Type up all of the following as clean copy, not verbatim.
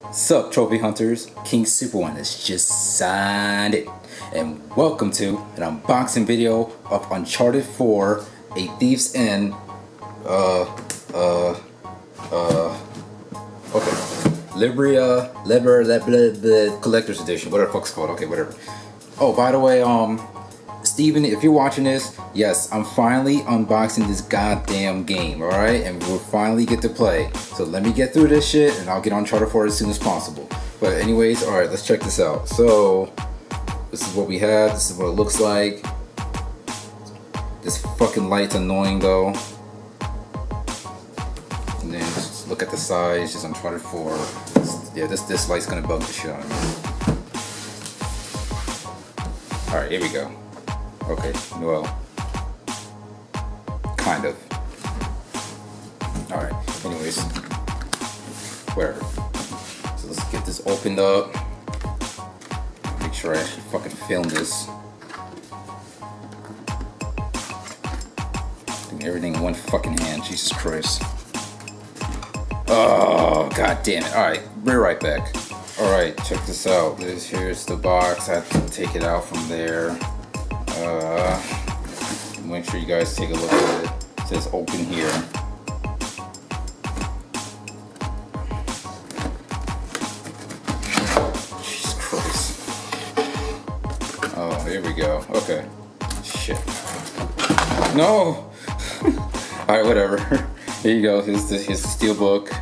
Sup, trophy hunters? King Super One has just signed it, and welcome to an unboxing video of Uncharted 4: A Thief's End. Okay, Libra Collector's Edition, whatever the fuck's called. Okay, whatever. Oh, by the way, Steven, if you're watching this, yes, I'm finally unboxing this goddamn game, alright? And we'll finally get to play. So let me get through this shit and I'll get on Uncharted 4 as soon as possible. But anyways, alright, let's check this out. So, this is what we have, this is what it looks like. This fucking light's annoying though. And then just look at the size, just Uncharted 4. Yeah, this light's gonna bug the shit out of me. Alright, here we go. Okay, well, kind of. Alright, anyways, whatever. So let's get this opened up. Make sure I actually fucking film this. Doing everything in one fucking hand, Jesus Christ. Oh, god damn it. Alright, we're right back. Alright, check this out. Here's the box. I have to take it out from there. Make sure you guys take a look at it. It says open here. Jesus Christ. Oh, here we go. Okay. Shit. No! Alright, whatever. Here you go. Here's the steel book.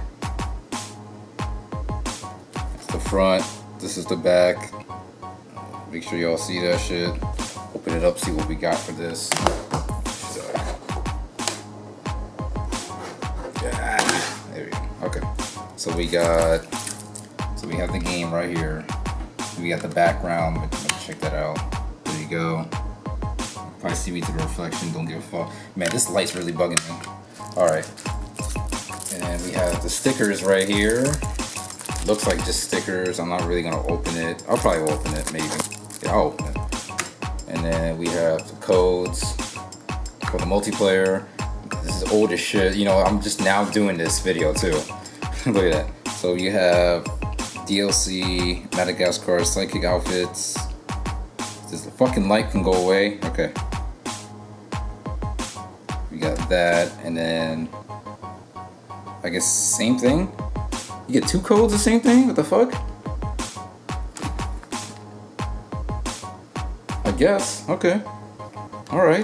That's the front. This is the back. Make sure y'all see that shit. Open it up, see what we got for this. So, yeah, there we go. Okay, so we have the game right here. We got the background. Let's check that out. There you go. Probably see me through the reflection. Don't give a fuck. Man, this light's really bugging me. All right, and then we have the stickers right here. Looks like just stickers. I'm not really gonna open it. I'll probably open it, maybe. Yeah, I'll open it. And then we have the codes for the multiplayer. This is old as shit. You know, I'm just now doing this video too. Look at that. So you have DLC, Madagascar, psychic outfits. This fucking light can go away. Okay. We got that, and then I guess same thing. You get two codes, the same thing? What the fuck? I guess. Okay. Alright.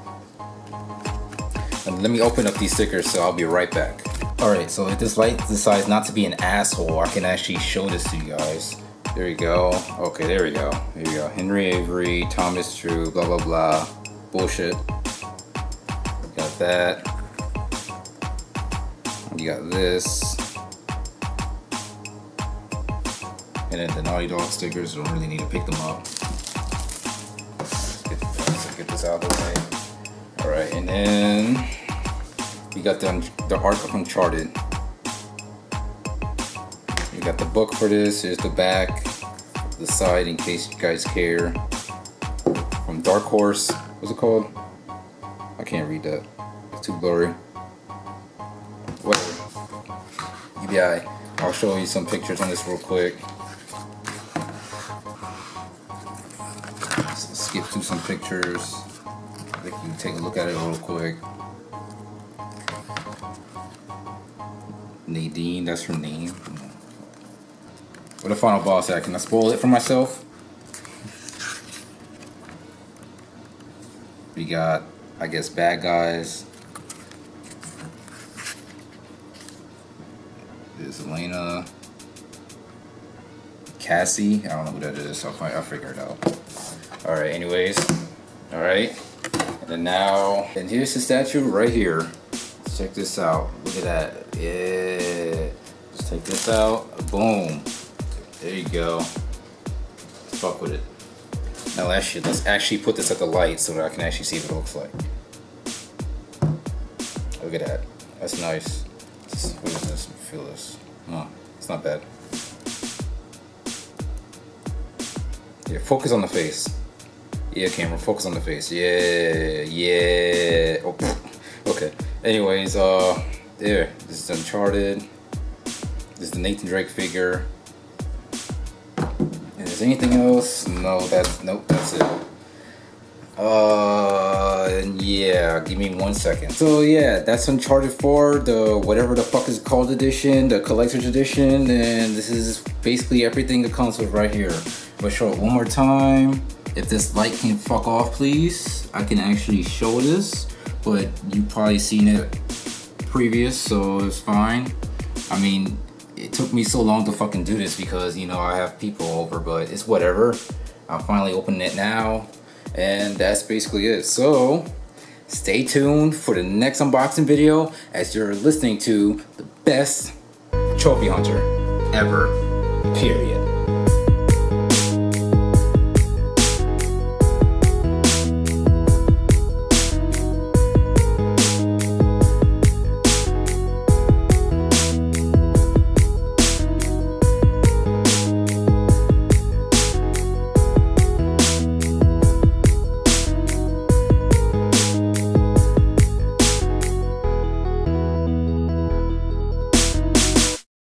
And let me open up these stickers, so I'll be right back. Alright, so if this light decides not to be an asshole, I can actually show this to you guys. There you go. Okay, there we go. Here we go. Henry Avery, Thomas True, blah blah blah. Bullshit. Got that. You got this. And then the Naughty Dog stickers, don't really need to pick them up. Let's get this out of the way. Alright, and then we got the art of Uncharted. We got the book for this. Here's the back, the side in case you guys care. From Dark Horse. What's it called? I can't read that. It's too blurry. Whatever. EBI. I'll show you some pictures on this real quick. Let's skip through some pictures. I think you can take a look at it real quick. Nadine, that's her name. What the final boss at? Can I spoil it for myself? We got, I guess, bad guys. There's Elena. Cassie. I don't know who that is. I'll figure it out. Alright, anyways. Alright. And then now, and here's the statue right here. Let's check this out. Look at that. Yeah. Just take this out. Boom. There you go. Fuck with it. Now let's actually put this at the light so that I can actually see what it looks like. Look at that. That's nice. What is this? Feel this. Oh, it's not bad. Yeah, focus on the face. Yeah, camera, focus on the face. Yeah, yeah. Oh, okay. Anyways, there. This is Uncharted. This is the Nathan Drake figure. there's anything else, nope, that's it. Yeah, give me 1 second. So yeah, that's Uncharted 4, the whatever the fuck is called edition, the collector's edition, and this is basically everything that comes with right here. I'll show it one more time. If this light can fuck off, please, I can actually show this, but you've probably seen it previous, so it's fine. I mean, it took me so long to fucking do this because, you know, I have people over, but it's whatever. I'm finally opening it now, and that's basically it. So stay tuned for the next unboxing video as you're listening to the best trophy hunter ever, period.